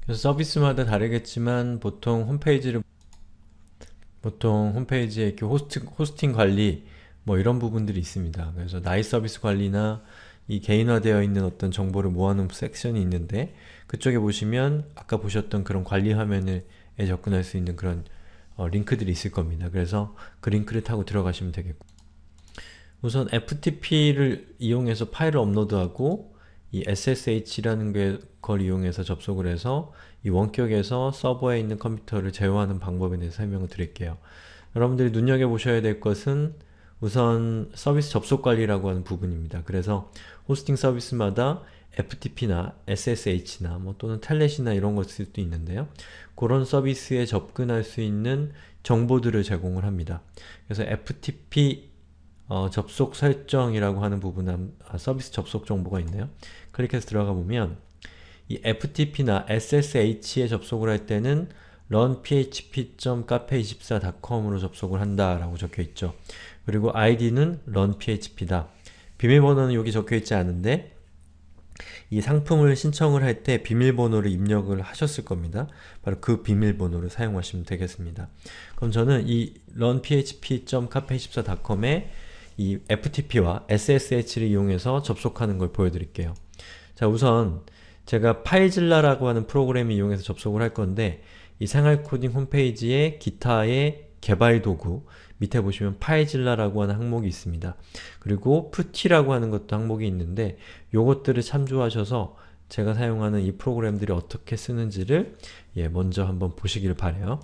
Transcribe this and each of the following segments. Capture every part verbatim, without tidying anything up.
그래서 서비스마다 다르겠지만 보통 홈페이지를 보통 홈페이지에 이렇게 호스트, 호스팅 관리 뭐 이런 부분들이 있습니다. 그래서 나이 서비스 관리나 이 개인화되어 있는 어떤 정보를 모아놓은 섹션이 있는데 그쪽에 보시면 아까 보셨던 그런 관리 화면에 접근할 수 있는 그런 어, 링크들이 있을 겁니다. 그래서 그 링크를 타고 들어가시면 되겠고, 우선 에프티피를 이용해서 파일을 업로드하고 이 에스에스에이치라는 걸 이용해서 접속을 해서 이 원격에서 서버에 있는 컴퓨터를 제어하는 방법에 대해서 설명을 드릴게요. 여러분들이 눈여겨보셔야 될 것은 우선 서비스 접속 관리라고 하는 부분입니다. 그래서 호스팅 서비스마다 에프티피나 에스에스에이치나 뭐 또는 텔넷이나 이런 것일 수도 있는데요. 그런 서비스에 접근할 수 있는 정보들을 제공을 합니다. 그래서 에프티피 어, 접속 설정이라고 하는 부분, 아, 서비스 접속 정보가 있네요. 클릭해서 들어가 보면 이 에프티피나 에스에스에이치에 접속을 할 때는 런 피에이치피 닷 카페 이십사 닷 컴으로 접속을 한다 라고 적혀 있죠. 그리고 아이디는 런 피에이치피다. 비밀번호는 여기 적혀 있지 않은데 이 상품을 신청을 할 때 비밀번호를 입력을 하셨을 겁니다. 바로 그 비밀번호를 사용하시면 되겠습니다. 그럼 저는 이 런 피에이치피 닷 카페 이십사 닷 컴에 이 에프티피와 에스에스에이치를 이용해서 접속하는 걸 보여드릴게요. 자, 우선 제가 파일질라라고 하는 프로그램을 이용해서 접속을 할 건데 이 생활코딩 홈페이지에 기타의 개발 도구 밑에 보시면 파일질라라고 하는 항목이 있습니다. 그리고 푸티라고 하는 것도 항목이 있는데 요것들을 참조하셔서 제가 사용하는 이 프로그램들이 어떻게 쓰는지를 예, 먼저 한번 보시길 바래요.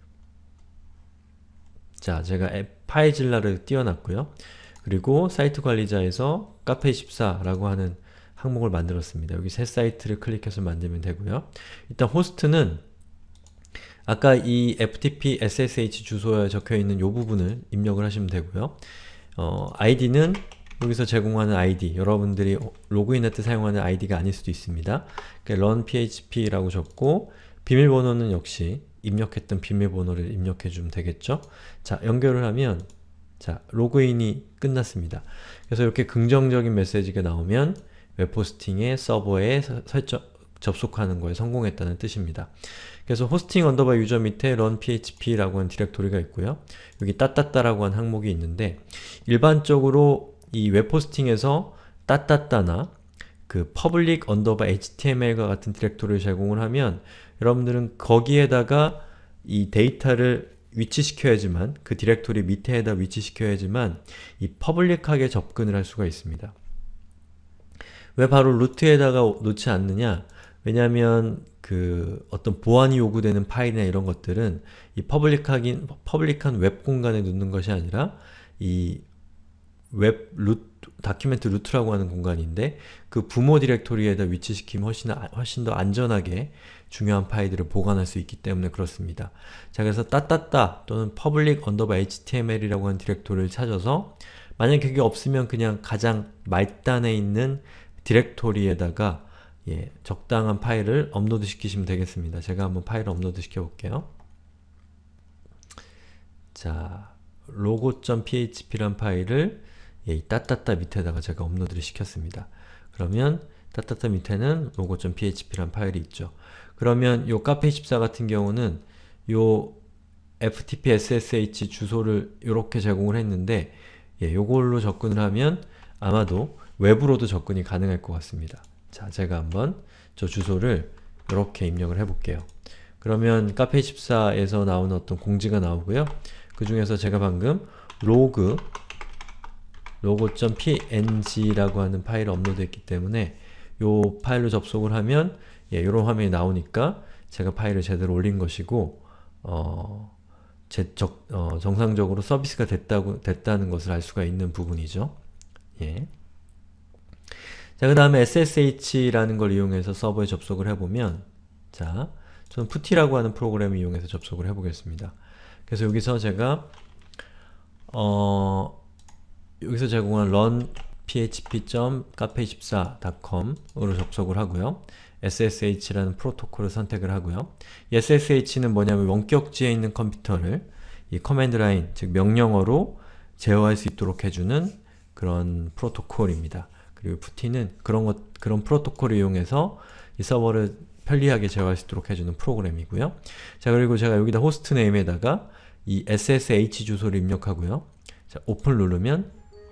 자, 제가 파일질라를 띄워놨고요. 그리고 사이트 관리자에서 카페 이십사라고 하는 항목을 만들었습니다. 여기 새 사이트를 클릭해서 만들면 되고요. 일단 호스트는 아까 이 에프티피 에스에스에이치 주소에 적혀있는 이 부분을 입력을 하시면 되고요. 어, 아이디는 여기서 제공하는 아이디, 여러분들이 로그인할 때 사용하는 아이디가 아닐 수도 있습니다. 그러니까 런 피에이치피라고 적고 비밀번호는 역시 입력했던 비밀번호를 입력해주면 되겠죠. 자, 연결을 하면 자, 로그인이 끝났습니다. 그래서 이렇게 긍정적인 메시지가 나오면 웹호스팅의 서버에 설정, 접속하는 거에 성공했다는 뜻입니다. 그래서 호스팅 언더바 유저 밑에 런 피에이치피라고 하는 디렉토리가 있고요. 여기 따따따라고 하는 항목이 있는데 일반적으로 이 웹호스팅에서 따따따나 그 public 언더바 에이치티엠엘과 같은 디렉토리를 제공을 하면 여러분들은 거기에다가 이 데이터를 위치시켜야지만 그 디렉토리 밑에다 위치시켜야지만 이 퍼블릭하게 접근을 할 수가 있습니다. 왜 바로 루트에다가 놓지 않느냐? 왜냐하면 그 어떤 보안이 요구되는 파일이나 이런 것들은 이 퍼블릭하긴, 퍼블릭한 웹 공간에 놓는 것이 아니라 이 웹 루트, 다큐멘트 루트라고 하는 공간인데 그 부모 디렉토리에다 위치시키면 훨씬, 훨씬 더 안전하게 중요한 파일들을 보관할 수 있기 때문에 그렇습니다. 자, 그래서 따따따 또는 public underbar 에이치티엠엘이라고 하는 디렉토리를 찾아서 만약 그게 없으면 그냥 가장 말단에 있는 디렉토리에다가 예, 적당한 파일을 업로드 시키시면 되겠습니다. 제가 한번 파일을 업로드 시켜 볼게요. 자, 로고.php란 파일을 예, 이 따따따 밑에다가 제가 업로드를 시켰습니다. 그러면 따따따 밑에는 로고.php란 파일이 있죠. 그러면 요 카페 이십사 같은 경우는 요 에프티피 에스에스에이치 주소를 이렇게 제공을 했는데 예, 요걸로 접근을 하면 아마도 외부로도 접근이 가능할 것 같습니다. 자, 제가 한번 저 주소를 이렇게 입력을 해볼게요. 그러면 카페 이십사에서 나오는 어떤 공지가 나오고요. 그 중에서 제가 방금 로그 로고.png라고 하는 파일을 업로드했기 때문에 이 파일로 접속을 하면 예, 이런 화면이 나오니까 제가 파일을 제대로 올린 것이고 어, 제, 적, 어, 정상적으로 서비스가 됐다고, 됐다는 것을 알 수가 있는 부분이죠. 예. 자, 그 다음에 에스에스에이치라는 걸 이용해서 서버에 접속을 해보면 자, 저는 푸티라고 하는 프로그램을 이용해서 접속을 해보겠습니다. 그래서 여기서 제가 어, 여기서 제공한 런 피에이치피 닷 카페 이십사 닷 컴으로 접속을 하고요. 에스에스에이치라는 프로토콜을 선택을 하고요. 에스에스에이치는 뭐냐면 원격지에 있는 컴퓨터를 이 커맨드 라인, 즉 명령어로 제어할 수 있도록 해주는 그런 프로토콜입니다. 그리고 푸티는 그런 것, 그런 프로토콜을 이용해서 이 서버를 편리하게 제어할 수 있도록 해주는 프로그램이고요. 자, 그리고 제가 여기다 호스트 네임에다가 이 에스에스에이치 주소를 입력하고요. 자, 오픈 누르면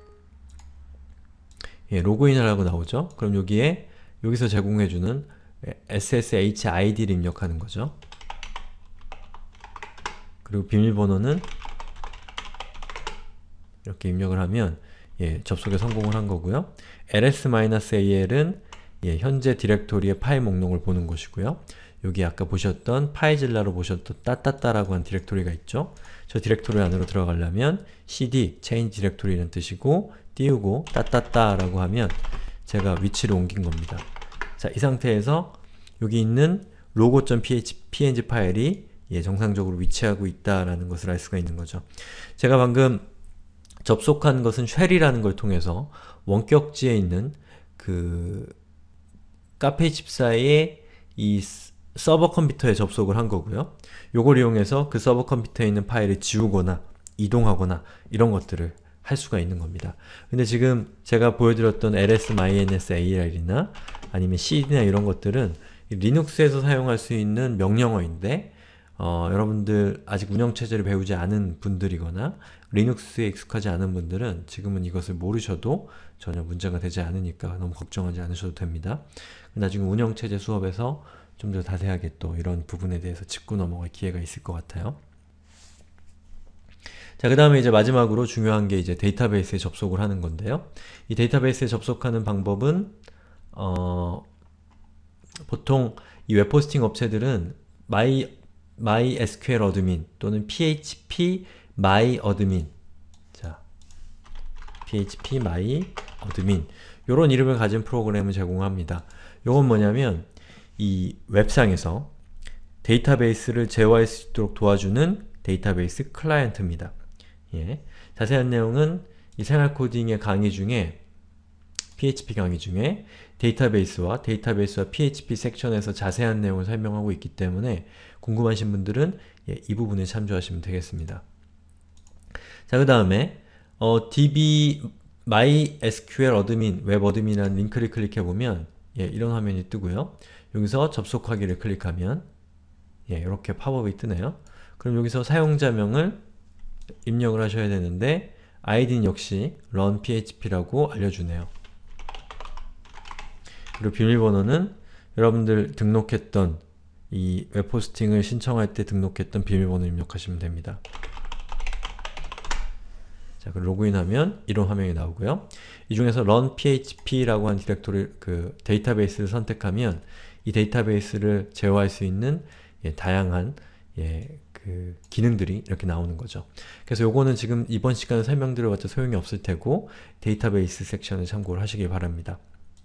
예, 로그인을 하고 나오죠. 그럼 여기에 여기서 제공해주는 에스에스에이치 아이디를 입력하는 거죠. 그리고 비밀번호는 이렇게 입력을 하면 예, 접속에 성공을 한 거고요. ls-al은 예, 현재 디렉토리의 파일 목록을 보는 것이고요. 여기 아까 보셨던 파이질라로 보셨던 따따따라고 한 디렉토리가 있죠. 저 디렉토리 안으로 들어가려면 cd, change 디렉토리는 뜻이고 띄우고 따따따라고 하면 제가 위치를 옮긴 겁니다. 자, 이 상태에서 여기 있는 logo.png 파일이 예, 정상적으로 위치하고 있다라는 것을 알 수가 있는 거죠. 제가 방금 접속한 것은 쉘이라는 걸 통해서 원격지에 있는 그 카페이십사의 이 서버 컴퓨터에 접속을 한 거고요. 요걸 이용해서 그 서버 컴퓨터에 있는 파일을 지우거나 이동하거나 이런 것들을 할 수가 있는 겁니다. 근데 지금 제가 보여드렸던 ls-myns알이나 아니면 cd나 이런 것들은 리눅스에서 사용할 수 있는 명령어인데 어, 여러분들 아직 운영체제를 배우지 않은 분들이거나 리눅스에 익숙하지 않은 분들은 지금은 이것을 모르셔도 전혀 문제가 되지 않으니까 너무 걱정하지 않으셔도 됩니다. 나중에 운영체제 수업에서 좀 더 자세하게 또 이런 부분에 대해서 짚고 넘어갈 기회가 있을 것 같아요. 자, 그 다음에 이제 마지막으로 중요한 게 이제 데이터베이스에 접속을 하는 건데요. 이 데이터베이스에 접속하는 방법은 어, 보통 이 웹호스팅 업체들은 my, MySQLadmin 또는 php myadmin 자, php myadmin 요런 이름을 가진 프로그램을 제공합니다. 요건 뭐냐면 이 웹상에서 데이터베이스를 제어할 수 있도록 도와주는 데이터베이스 클라이언트입니다. 예. 자세한 내용은 이 생활코딩의 강의 중에 피에이치피 강의 중에 데이터베이스와 데이터베이스와 피에이치피 섹션에서 자세한 내용을 설명하고 있기 때문에 궁금하신 분들은 예, 이 부분에 참조하시면 되겠습니다. 자, 그 다음에 어, db mysqladmin 웹어드민이라는 링크를 클릭해보면 예, 이런 화면이 뜨고요. 여기서 접속하기를 클릭하면 예, 이렇게 팝업이 뜨네요. 그럼 여기서 사용자명을 입력을 하셔야 되는데 아이디는 역시 runphp라고 알려주네요. 그리고 비밀번호는 여러분들 등록했던 이 웹호스팅을 신청할 때 등록했던 비밀번호 입력하시면 됩니다. 자, 그리고 로그인하면 이런 화면이 나오고요. 이 중에서 runphp라고 한 디렉토리, 그 데이터베이스를 선택하면 이 데이터베이스를 제어할 수 있는 예, 다양한 예, 그 기능들이 이렇게 나오는 거죠. 그래서 요거는 지금 이번 시간에 설명드려봤자 소용이 없을 테고 데이터베이스 섹션을 참고를 하시길 바랍니다.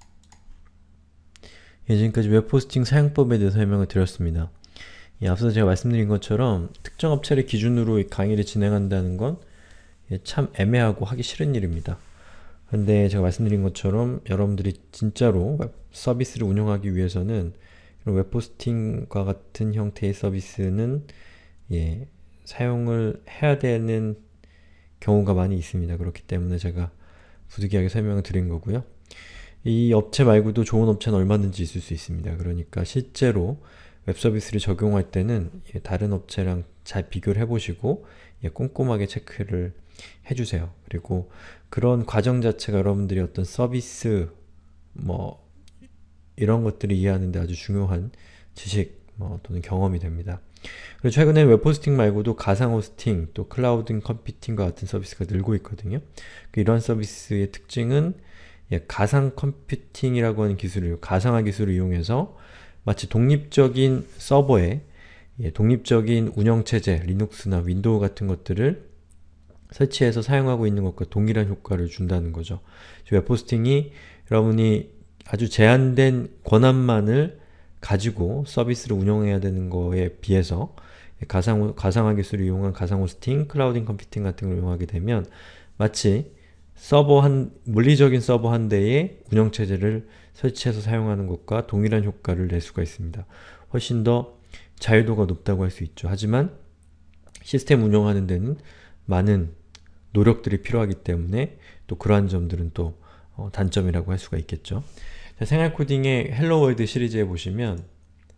예, 지금까지 웹호스팅 사용법에 대해서 설명을 드렸습니다. 예, 앞서 제가 말씀드린 것처럼 특정 업체를 기준으로 강의를 진행한다는 건 예, 참 애매하고 하기 싫은 일입니다. 근데 제가 말씀드린 것처럼 여러분들이 진짜로 웹 서비스를 운영하기 위해서는 이런 웹호스팅과 같은 형태의 서비스는 예, 사용을 해야 되는 경우가 많이 있습니다. 그렇기 때문에 제가 부득이하게 설명을 드린 거고요. 이 업체 말고도 좋은 업체는 얼마든지 있을 수 있습니다. 그러니까 실제로 웹서비스를 적용할 때는 예, 다른 업체랑 잘 비교를 해보시고 예, 꼼꼼하게 체크를 해주세요. 그리고 그런 과정 자체가 여러분들이 어떤 서비스 뭐 이런 것들을 이해하는 데 아주 중요한 지식 뭐, 또는 경험이 됩니다. 그리고 최근에 웹호스팅 말고도 가상 호스팅, 또 클라우드 컴퓨팅과 같은 서비스가 늘고 있거든요. 이런 서비스의 특징은 예, 가상 컴퓨팅이라고 하는 기술을, 가상화 기술을 이용해서 마치 독립적인 서버에 예, 독립적인 운영체제, 리눅스나 윈도우 같은 것들을 설치해서 사용하고 있는 것과 동일한 효과를 준다는 거죠. 웹호스팅이 여러분이 아주 제한된 권한만을 가지고 서비스를 운영해야 되는 거에 비해서 가상, 가상화 기술을 이용한 가상 호스팅, 클라우드 컴퓨팅 같은 걸 이용하게 되면 마치 서버 한, 물리적인 서버 한 대에 운영체제를 설치해서 사용하는 것과 동일한 효과를 낼 수가 있습니다. 훨씬 더 자유도가 높다고 할 수 있죠. 하지만 시스템 운영하는 데는 많은 노력들이 필요하기 때문에 또 그러한 점들은 또 어, 단점이라고 할 수가 있겠죠. 자, 생활코딩의 헬로 월드 시리즈에 보시면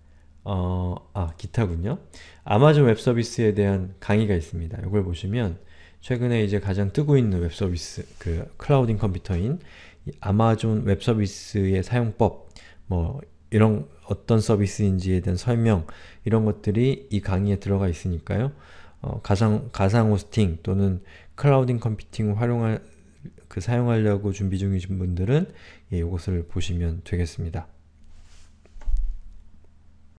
어, 아, 기타군요. 아마존 웹 서비스에 대한 강의가 있습니다. 이걸 보시면 최근에 이제 가장 뜨고 있는 웹 서비스, 그 클라우딩 컴퓨터인 이 아마존 웹 서비스의 사용법, 뭐 이런 어떤 서비스인지에 대한 설명, 이런 것들이 이 강의에 들어가 있으니까요. 어, 가상, 가상 호스팅 또는 클라우딩 컴퓨팅을 활용할, 그 사용하려고 준비 중이신 분들은 예, 이것을 보시면 되겠습니다.